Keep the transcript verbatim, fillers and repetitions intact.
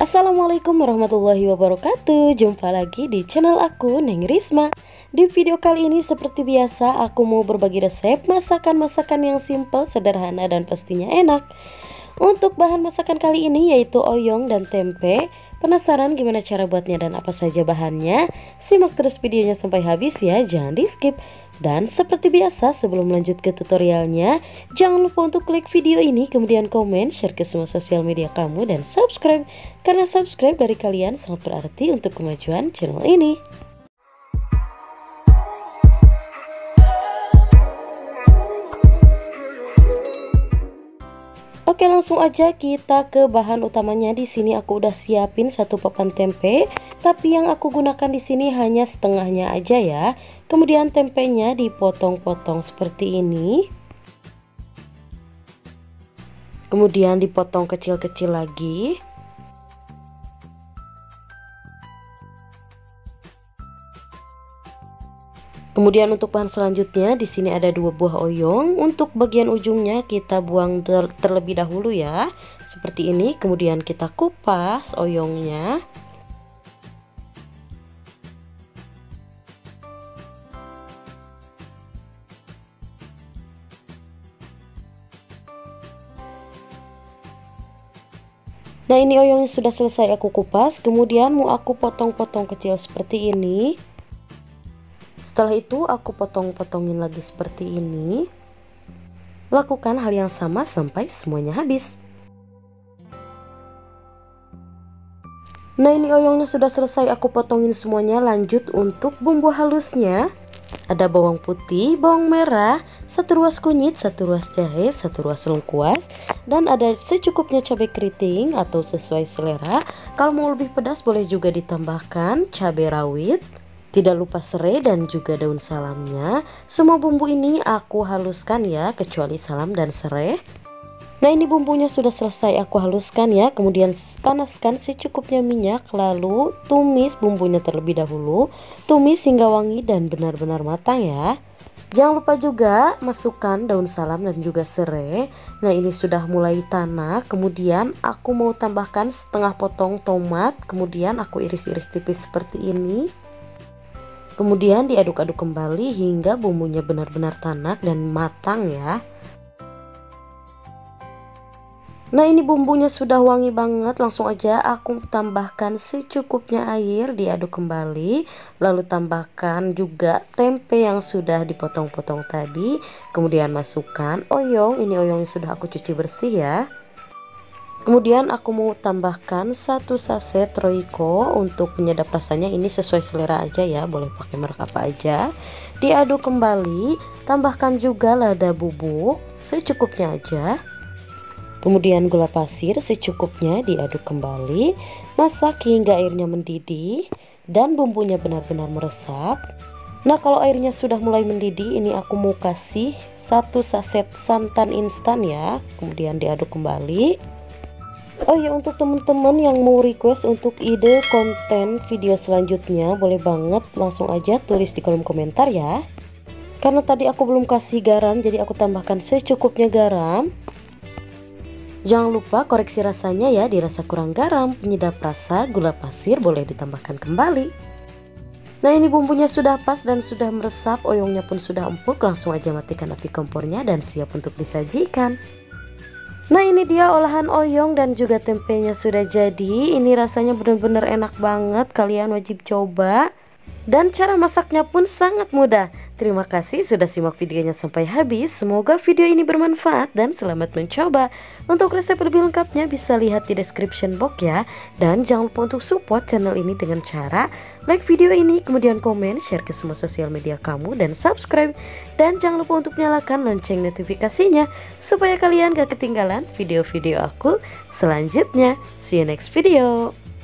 Assalamualaikum warahmatullahi wabarakatuh. Jumpa lagi di channel aku, Neng Risma. Di video kali ini seperti biasa aku mau berbagi resep masakan-masakan yang simple, sederhana, dan pastinya enak. Untuk bahan masakan kali ini yaitu oyong dan tempe. Penasaran gimana cara buatnya dan apa saja bahannya? Simak terus videonya sampai habis ya, jangan di skip. Dan seperti biasa sebelum lanjut ke tutorialnya, jangan lupa untuk klik video ini, kemudian komen, share ke semua sosial media kamu, dan subscribe. Karena subscribe dari kalian sangat berarti untuk kemajuan channel ini. Oke, langsung aja kita ke bahan utamanya. Di sini aku udah siapin satu papan tempe, tapi yang aku gunakan di sini hanya setengahnya aja ya. Kemudian tempenya dipotong-potong seperti ini. Kemudian dipotong kecil-kecil lagi. Kemudian untuk bahan selanjutnya di sini ada dua buah oyong. Untuk bagian ujungnya kita buang ter terlebih dahulu ya, seperti ini. Kemudian kita kupas oyongnya. Nah, ini oyongnya sudah selesai aku kupas. Kemudian mau aku potong-potong kecil seperti ini. Setelah itu aku potong-potongin lagi seperti ini. Lakukan hal yang sama sampai semuanya habis. Nah, ini oyongnya sudah selesai aku potongin semuanya. Lanjut untuk bumbu halusnya. Ada bawang putih, bawang merah, satu ruas kunyit, satu ruas jahe, satu ruas lengkuas, dan ada secukupnya cabai keriting atau sesuai selera. Kalau mau lebih pedas boleh juga ditambahkan cabai rawit. Tidak lupa serai dan juga daun salamnya. Semua bumbu ini aku haluskan ya, kecuali salam dan serai. Nah, ini bumbunya sudah selesai aku haluskan ya. Kemudian panaskan secukupnya minyak, lalu tumis bumbunya terlebih dahulu. Tumis hingga wangi dan benar-benar matang ya. Jangan lupa juga masukkan daun salam dan juga serai. Nah, ini sudah mulai tanak. Kemudian aku mau tambahkan setengah potong tomat. Kemudian aku iris-iris tipis seperti ini. Kemudian diaduk-aduk kembali hingga bumbunya benar-benar tanak dan matang ya. Nah, ini bumbunya sudah wangi banget. Langsung aja aku tambahkan secukupnya air, diaduk kembali. Lalu tambahkan juga tempe yang sudah dipotong-potong tadi. Kemudian masukkan oyong. Ini oyongnya sudah aku cuci bersih ya. Kemudian aku mau tambahkan satu saset Royco untuk penyedap rasanya. Ini sesuai selera aja ya, boleh pakai merek apa aja. Diaduk kembali, tambahkan juga lada bubuk secukupnya aja. Kemudian gula pasir secukupnya, diaduk kembali. Masak hingga airnya mendidih dan bumbunya benar-benar meresap. Nah, kalau airnya sudah mulai mendidih, ini aku mau kasih satu saset santan instan ya. Kemudian diaduk kembali. Oh ya, untuk teman-teman yang mau request untuk ide konten video selanjutnya, boleh banget langsung aja tulis di kolom komentar ya. Karena tadi aku belum kasih garam, jadi aku tambahkan secukupnya garam. Jangan lupa koreksi rasanya ya, dirasa kurang garam, penyedap rasa, gula pasir boleh ditambahkan kembali. Nah, ini bumbunya sudah pas dan sudah meresap, oyongnya pun sudah empuk. Langsung aja matikan api kompornya dan siap untuk disajikan. Nah, ini dia olahan oyong dan juga tempenya sudah jadi. Ini rasanya benar-benar enak banget, kalian wajib coba. Dan cara masaknya pun sangat mudah. Terima kasih sudah simak videonya sampai habis. Semoga video ini bermanfaat dan selamat mencoba. Untuk resep lebih lengkapnya bisa lihat di description box ya. Dan jangan lupa untuk support channel ini dengan cara like video ini, kemudian komen, share ke semua sosial media kamu, dan subscribe. Dan jangan lupa untuk nyalakan lonceng notifikasinya supaya kalian gak ketinggalan video-video aku selanjutnya. See you next video.